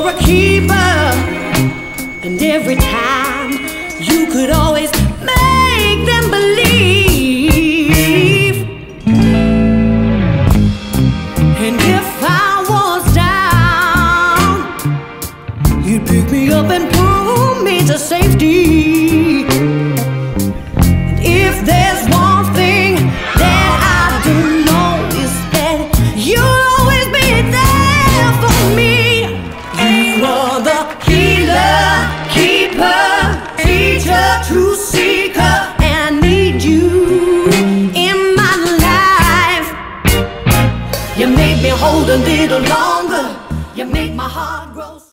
a keeper, and every time you could always make them believe. And if I was down, you'd pick me up and